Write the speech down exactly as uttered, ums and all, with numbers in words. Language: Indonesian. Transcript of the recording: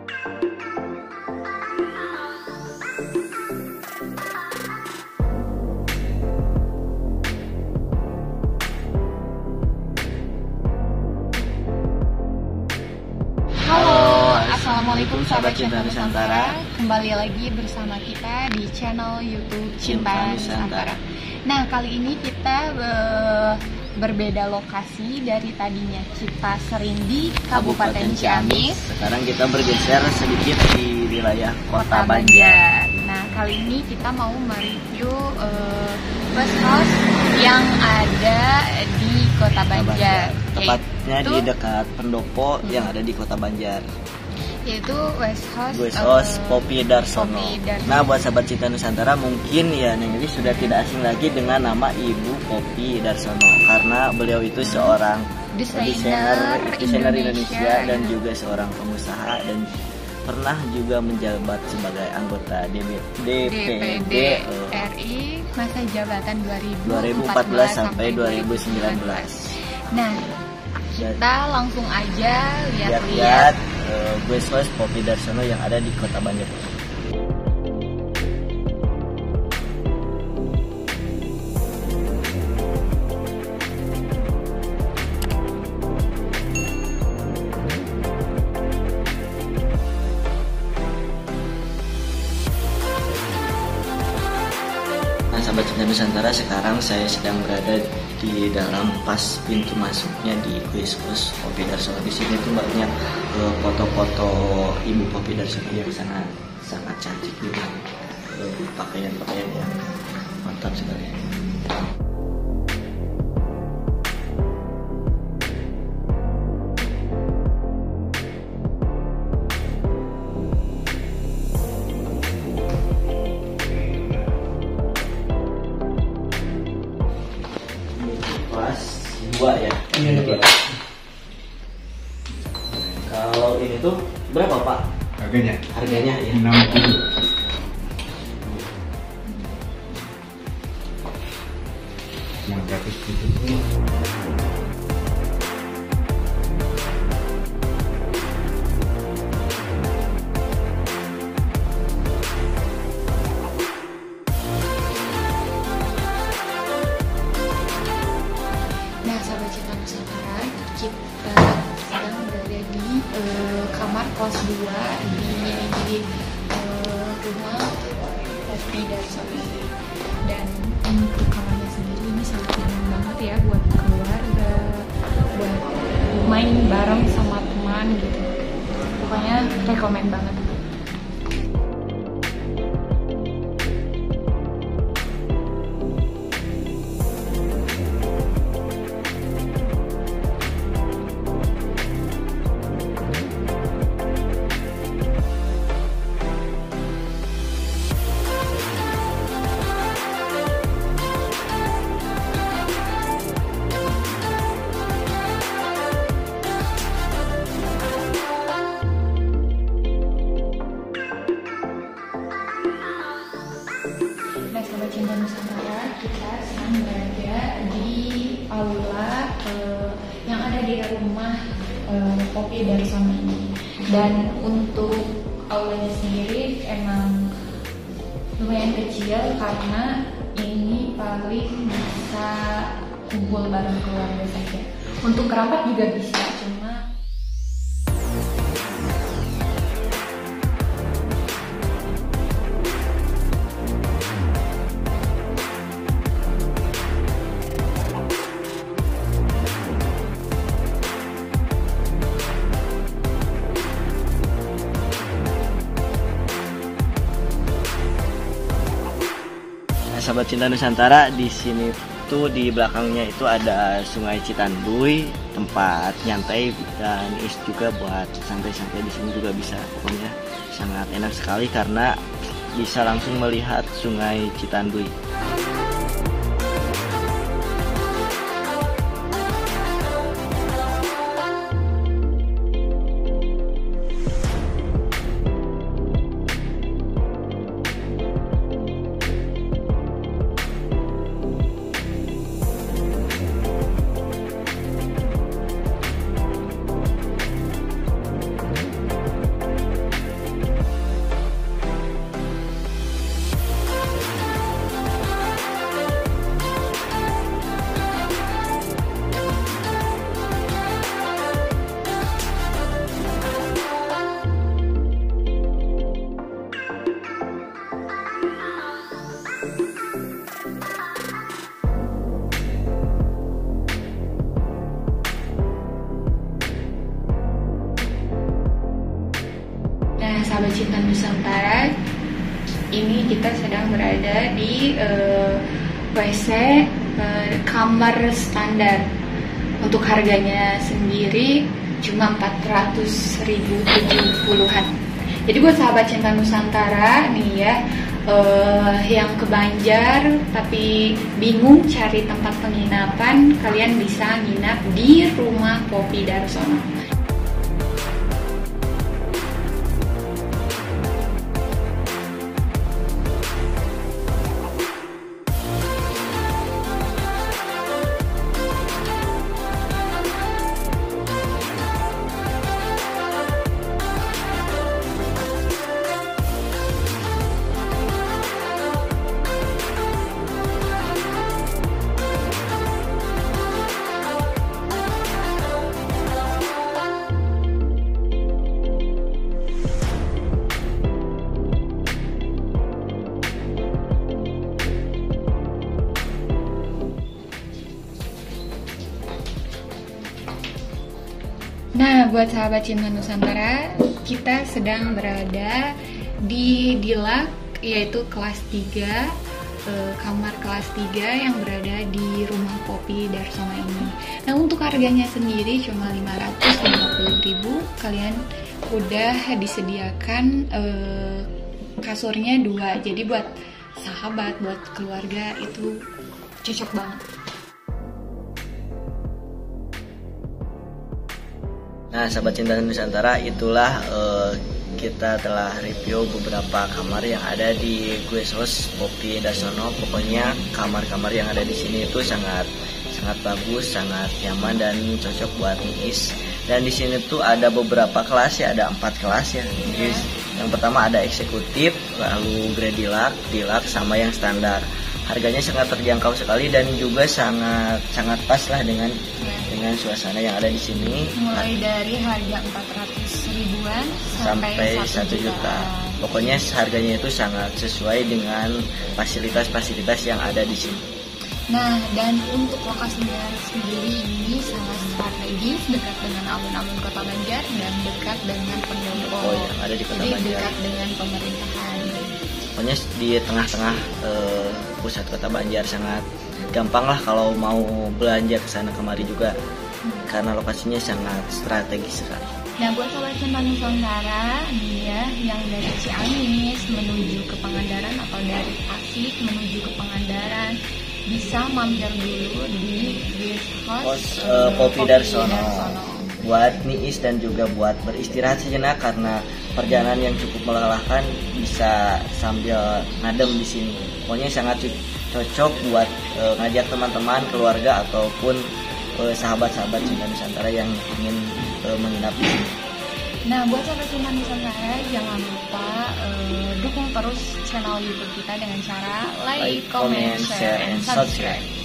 Assalamualaikum sahabat Cinta Nusantara. Kembali lagi bersama kita di channel YouTube Cinta Nusantara. Nah, kali ini kita uh, berbeda lokasi dari tadinya kita sering di Kabupaten Ciamis. Sekarang kita bergeser sedikit di wilayah Kota, Kota Banjar. Banjar. Nah, kali ini kita mau mereview uh, bus house yang ada di Kota Banjar. Tepatnya yaitu, di dekat pendopo hmm. yang ada di Kota Banjar. Yaitu West House, West House uh, Poppy Darsono. Poppy Darsono. Nah, buat sahabat Cinta Nusantara mungkin ya Neng Eli sudah tidak asing lagi dengan nama Ibu Poppy Darsono karena beliau itu seorang desainer desainer Indonesia, Indonesia dan juga seorang pengusaha dan pernah juga menjabat sebagai anggota D P D R I masa jabatan dua ribu empat belas sampai dua ribu sembilan belas. Nah, kita langsung aja lihat-lihat uh, West House Poppy Darsono yang ada di Kota Banjar. Nah, sahabat Cinta Nusantara, sekarang saya sedang berada di dalam pas pintu masuknya di West House Poppy Darsono. Di sini tuh banyak uh, foto-foto Ibu Poppy Darsono yang sangat sangat cantik juga, uh, pakaian-pakaian yang mantap sekali. Dua ya. Ini kalau ini tuh berapa Pak? Harganya? Harganya ya. enam puluh. enam ratus tujuh puluh. Kita sedang berada di uh, kamar kos dua di, di uh, rumah Poppy Darsono. Dan untuk kamarnya sendiri ini sangat nyaman banget ya buat keluarga, buat main bareng sama teman gitu. Pokoknya rekomen banget. Sahabat Cinta Nusantara, kita sedang berada di aula uh, yang ada di rumah uh, Poppy Darsono ini. Dan untuk aulanya sendiri emang lumayan kecil karena ini paling bisa kumpul bareng keluarga saja. Untuk kerabat juga bisa, cuma Sahabat Cinta Nusantara, di sini tuh di belakangnya itu ada Sungai Citanduy, tempat nyantai dan is juga buat santai-santai di sini juga bisa. Pokoknya sangat enak sekali karena bisa langsung melihat Sungai Citanduy. sahabat cinta Nusantara, ini kita sedang berada di uh, W C uh, kamar standar. Untuk harganya sendiri cuma empat ratus ribu tujuh puluhan. Jadi buat sahabat cinta Nusantara nih ya, uh, yang ke Banjar tapi bingung cari tempat penginapan, kalian bisa nginap di rumah Poppy Darsono. Nah, buat sahabat cinta Nusantara, kita sedang berada di Dilak, yaitu kelas tiga, eh, kamar kelas tiga yang berada di rumah Poppy Darsono ini. Nah, untuk harganya sendiri cuma lima ratus lima puluh ribu, kalian udah disediakan eh, kasurnya dua, jadi buat sahabat, buat keluarga itu cocok banget. Nah, sahabat cinta Nusantara, itulah uh, kita telah review beberapa kamar yang ada di guest house Poppy Darsono. Pokoknya kamar-kamar yang ada di sini itu sangat sangat bagus, sangat nyaman dan cocok buat niis. Dan di sini tuh ada beberapa kelas ya, ada empat kelas ya. Guys. Yang pertama ada eksekutif, lalu grade deluxe, deluxe sama yang standar. Harganya sangat terjangkau sekali dan juga sangat sangat pas lah dengan dengan suasana yang ada di sini. Mulai dari harga empat ratus ribuan sampai, sampai satu juta. Pokoknya harganya itu sangat sesuai dengan fasilitas-fasilitas yang ada di sini. Nah, dan untuk lokasinya sendiri ini sangat strategis, dekat dengan alun-alun Kota Banjar dan dekat dengan pendopo. Oh ya, ada di Kota Jadi Banjar. dekat dengan pemerintahan. Pokoknya di tengah-tengah eh, pusat Kota Banjar, sangat gampang lah kalau mau belanja ke sana kemari juga, hmm. karena lokasinya sangat strategis sekali. Nah, buat sahabat cinta Nusantara nih ya, yang dari Ciamis menuju ke Pangandaran atau dari Tasik menuju ke Pangandaran, bisa mampir dulu di guest house uh, Poppy Darsono buat niis dan juga buat beristirahat sejenak, karena perjalanan yang cukup melelahkan, bisa sambil ngadem di sini. Pokoknya sangat cocok buat uh, ngajak teman-teman, keluarga ataupun uh, sahabat-sahabat cinta Nusantara yang ingin uh, menginap di sini. Nah, buat sahabat cinta Nusantara, jangan lupa uh, dukung terus channel YouTube kita dengan cara like, like comment, share, and subscribe.